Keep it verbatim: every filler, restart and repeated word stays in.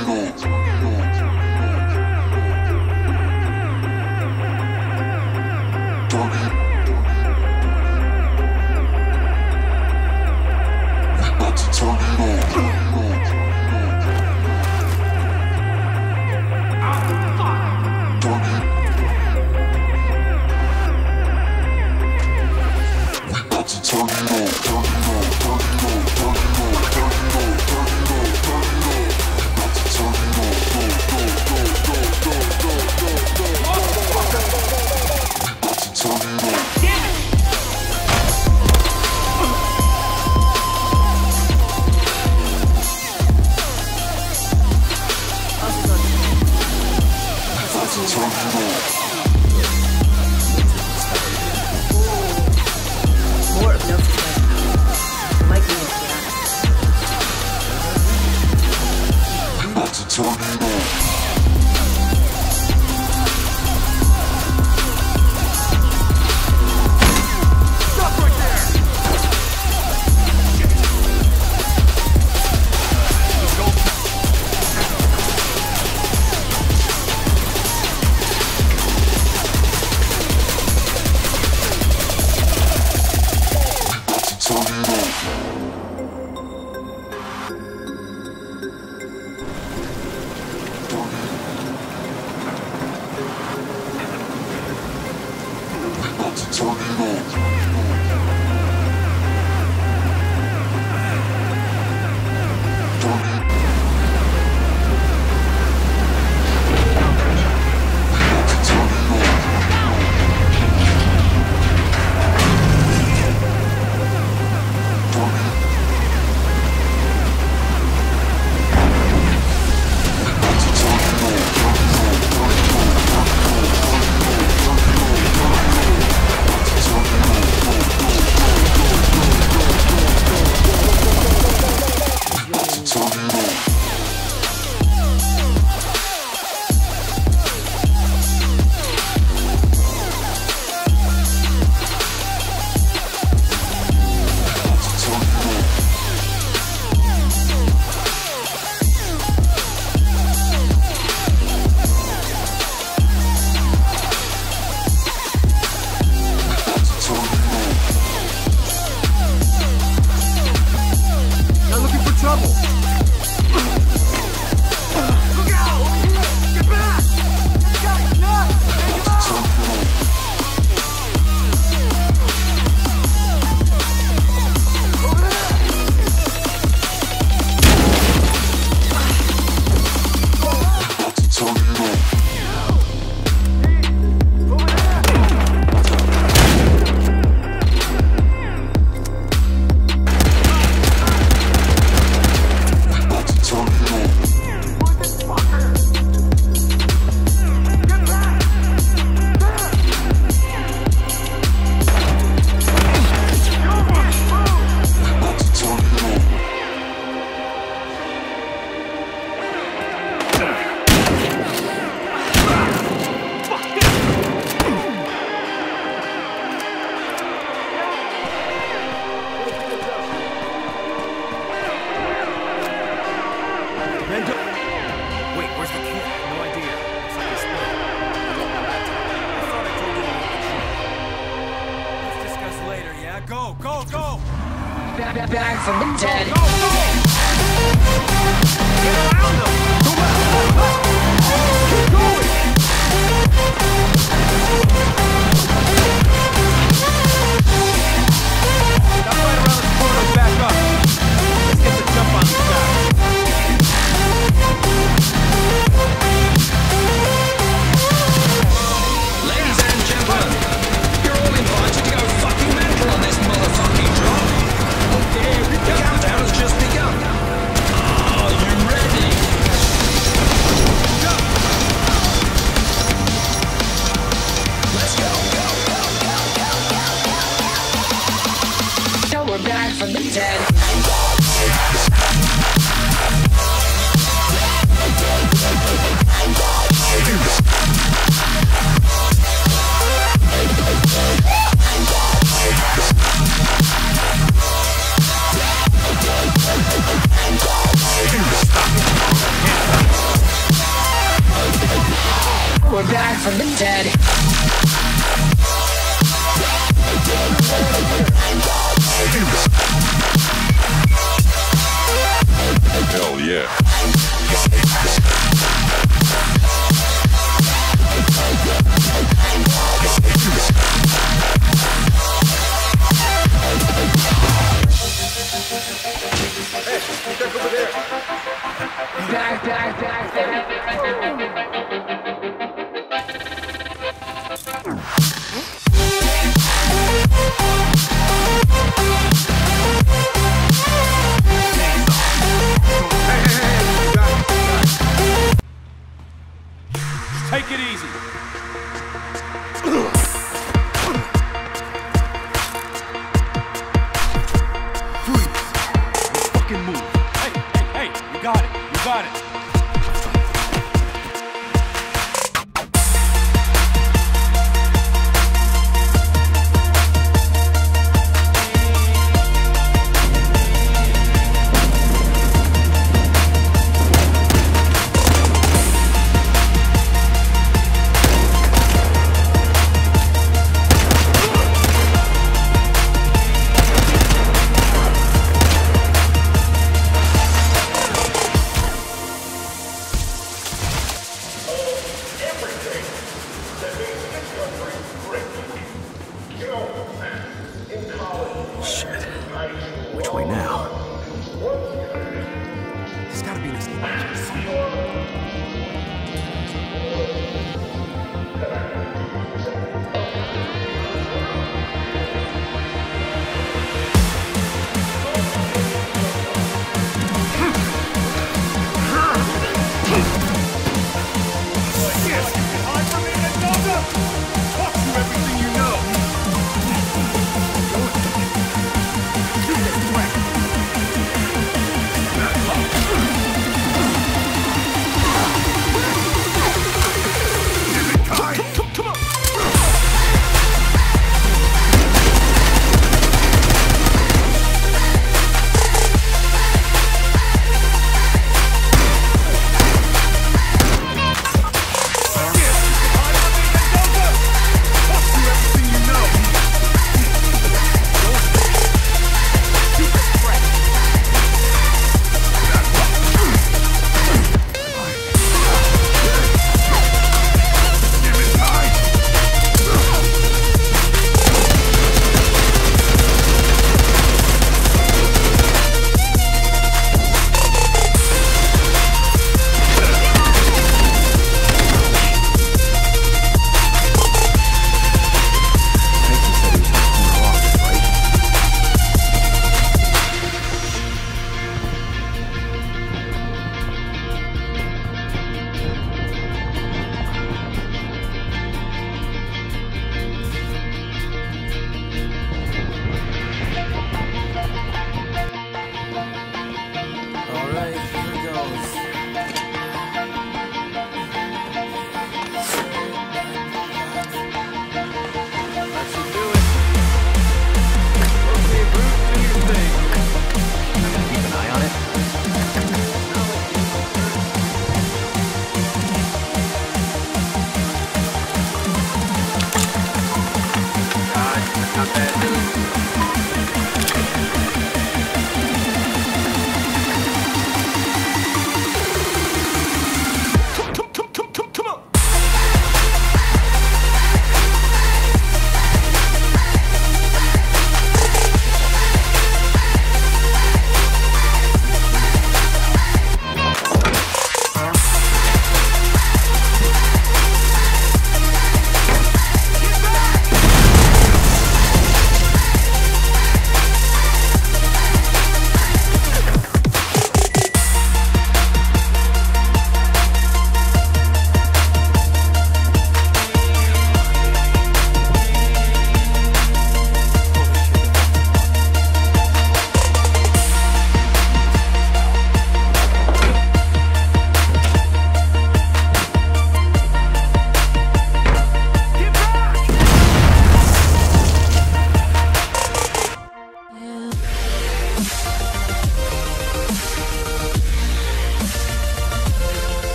Go, go, go! Back, back from the dead. Go, go, go! Get around them! Go back! Keep going! Stop right around the corner and back up. Let's get the jump on these guys. Ladies and gentlemen, you're all invited to go fucking mental on this motherfucking drop. Okay, the countdown has just begun. Are you ready? Go! Let's go, go, go, go, go, go, go. So we're back from the dead. Stop. back from the dead. Hell yeah. Check over there. Back, back, back, back. Take it easy. Freeze. Let's fucking move. Hey, hey, hey, you got it. You got it. Shit. Which way now? There's gotta be an escape.